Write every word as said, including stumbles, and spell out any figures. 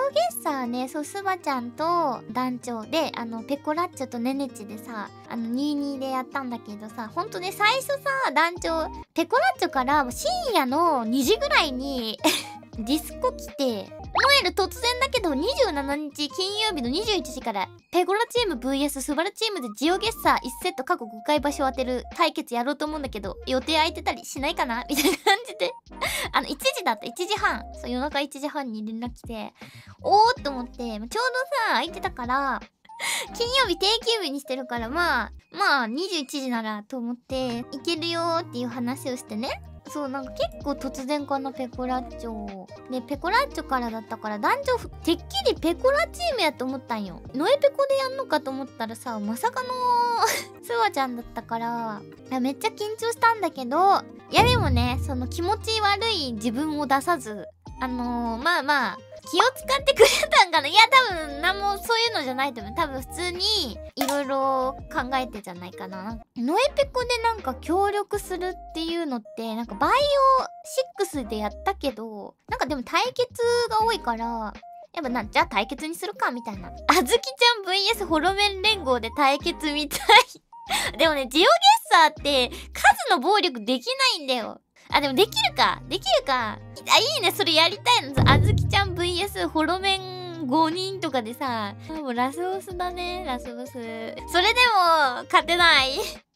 ゲッサーね、そう、スバちゃんと団長で、あの、ペコラッチョとネネチでさ、あの、にたいにでやったんだけどさ、ほんとね、最初さ、団長、ペコラッチョからもう深夜のにじぐらいに、ディスコ来て、モエル突然だけどにじゅうしちにち金曜日のにじゅういちじからペコラチーム ブイエス スバルチームでジオゲッサーいちセット過去ごかい場所を当てる対決やろうと思うんだけど予定空いてたりしないかなみたいな感じであのいちじだったいちじはん、そう夜中いちじはんに連絡来ておーっと思って、ちょうどさ空いてたから金曜日定休日にしてるからまあまあにじゅういちじならと思っていけるよーっていう話をしてね。そう、なんか結構突然かな、ペコラッチョ。で、ペコラッチョからだったから、団長、てっきりペコラチームやと思ったんよ。ノエペコでやんのかと思ったらさ、まさかのスワちゃんだったから、いやめっちゃ緊張したんだけど、いやでもね、その気持ち悪い自分を出さず、あのー、まあまあ、気を使ってくれたんかな。いや多分何もそういうのじゃないと思う。多分普通にいろいろ考えてじゃないかな。ノエペコでなんか協力するっていうのってなんかバイオシックスでやったけど、なんかでも対決が多いからやっぱな、じゃあ対決にするかみたいな。あずきちゃん ブイエス ホロメン連合で対決みたいでもね、ジオゲッサーって数の暴力できないんだよ。あ、でもできるかできるかあ、いいね、それやりたいの。あずきちゃん ブイエス ホロメンごにんとかでさ、もうラスボスだね、ラスボス。それでも勝てない